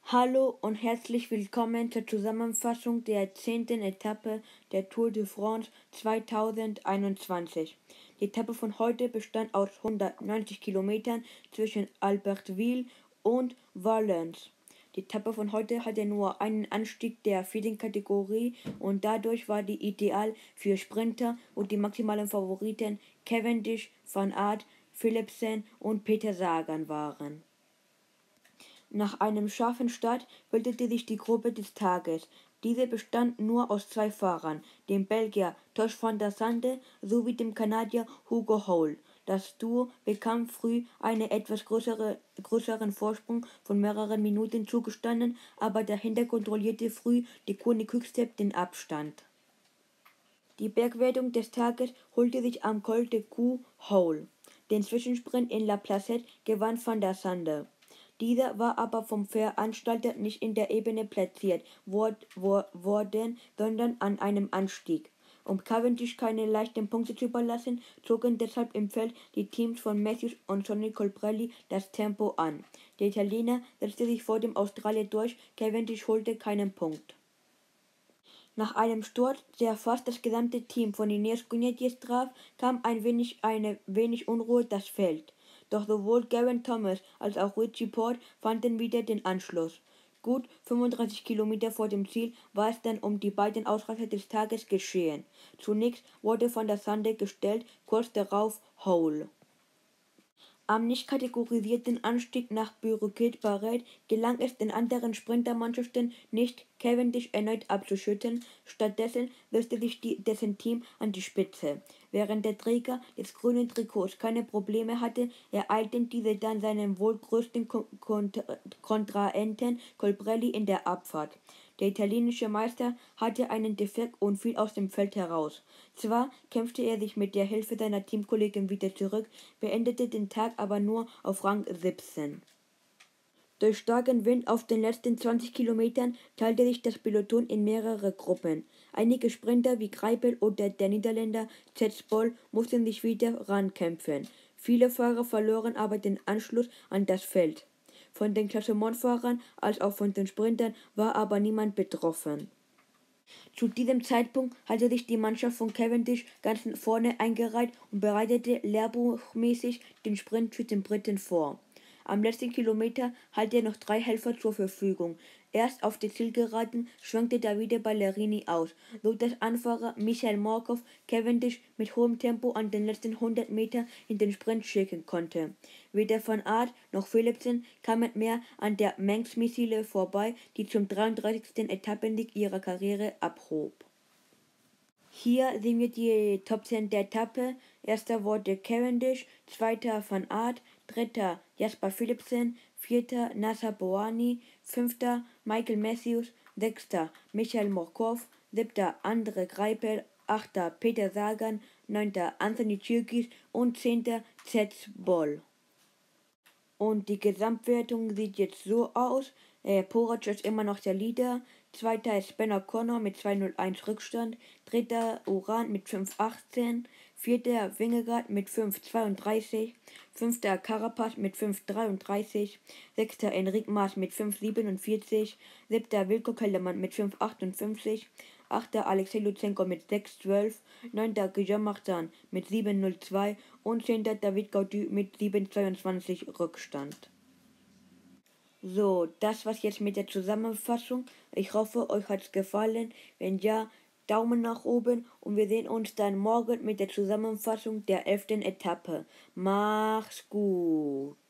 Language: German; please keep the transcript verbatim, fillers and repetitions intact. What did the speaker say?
Hallo und herzlich willkommen zur Zusammenfassung der zehnten Etappe der Tour de France zweitausendeinundzwanzig. Die Etappe von heute bestand aus hundertneunzig Kilometern zwischen Albertville und Valence. Die Etappe von heute hatte nur einen Anstieg der vierten Kategorie und dadurch war die ideal für Sprinter und die maximalen Favoriten Cavendish, Van Aert, Philipsen und Peter Sagan waren. Nach einem scharfen Start bildete sich die Gruppe des Tages. Diese bestand nur aus zwei Fahrern, dem Belgier Tosh van der Sande sowie dem Kanadier Hugo Houle. Das Duo bekam früh einen etwas größere, größeren Vorsprung von mehreren Minuten zugestanden, aber dahinter kontrollierte früh die Koenig Quick-Step den Abstand. Die Bergwertung des Tages holte sich am Col de Cou Houle. Den Zwischensprint in La Placette gewann van der Sande. Dieser war aber vom Veranstalter nicht in der Ebene platziert worden, sondern an einem Anstieg. Um Cavendish keine leichten Punkte zu überlassen, zogen deshalb im Feld die Teams von Matthews und Sonny Colbrelli das Tempo an. Der Italiener setzte sich vor dem Australier durch, Cavendish holte keinen Punkt. Nach einem Sturz, der fast das gesamte Team von Ineos Grenadiers traf, kam ein wenig, eine wenig Unruhe das Feld. Doch sowohl Geraint Thomas als auch Richie Porte fanden wieder den Anschluss. Gut fünfunddreißig Kilometer vor dem Ziel war es dann um die beiden Ausreißer des Tages geschehen. Zunächst wurde Van der Sande gestellt, kurz darauf Houle. Am nicht kategorisierten Anstieg nach Buriquet-Barret gelang es den anderen Sprintermannschaften nicht, Cavendish erneut abzuschütteln. Stattdessen setzte sich die, dessen Team an die Spitze. Während der Träger des grünen Trikots keine Probleme hatte, ereilten diese dann seinen wohl größten Kontrahenten Colbrelli in der Abfahrt. Der italienische Meister hatte einen Defekt und fiel aus dem Feld heraus. Zwar kämpfte er sich mit der Hilfe seiner Teamkollegen wieder zurück, beendete den Tag aber nur auf Rang siebzehn. Durch starken Wind auf den letzten zwanzig Kilometern teilte sich das Peloton in mehrere Gruppen. Einige Sprinter wie Greipel oder der Niederländer Tjens Bol mussten sich wieder rankämpfen. Viele Fahrer verloren aber den Anschluss an das Feld. Von den Klassementfahrern als auch von den Sprintern war aber niemand betroffen. Zu diesem Zeitpunkt hatte sich die Mannschaft von Cavendish ganz vorne eingereiht und bereitete lehrbuchmäßig den Sprint für den Briten vor. Am letzten Kilometer hatte er noch drei Helfer zur Verfügung. Erst auf der Zielgeraden schwankte Davide Ballerini aus, so dass Anfahrer Michael Morkov Cavendish mit hohem Tempo an den letzten hundert Metern in den Sprint schicken konnte. Weder Van Aert noch Philipsen kamen mehr an der Manx-Missile vorbei, die zum dreiunddreißigsten Etappensieg ihrer Karriere abhob. Hier sehen wir die Top zehn der Etappe. Erster wurde Cavendish, zweiter Van Aert, dritter Jasper Philipsen, vierter Nacer Bouhanni, fünfter Michael Matthews, sechster Michael Morkov, siebter Andre Greipel, achter Peter Sagan, neunter Anthony Tjurkis und zehnter Tjens Bol. Und die Gesamtwertung sieht jetzt so aus. Äh, Pogačar ist immer noch der Leader. Zweiter ist Ben O'Connor mit zwei null eins Rückstand. Dritter Uran mit fünf achtzehn. Vierter Vingegaard mit fünf zweiunddreißig. Fünfter Carapaz mit fünf dreiunddreißig. Sechster Enric Mas mit fünf siebenundvierzig. Siebter Wilco Kelderman mit fünf achtundfünfzig. Achter Alexei Lutsenko mit sechs zwölf. Neunter Guillaume Martin mit sieben null zwei. Und zehnter David Gaudu mit sieben zweiundzwanzig Rückstand. So, das war's jetzt mit der Zusammenfassung. Ich hoffe, euch hat's gefallen. Wenn ja, Daumen nach oben und wir sehen uns dann morgen mit der Zusammenfassung der elften Etappe. Mach's gut!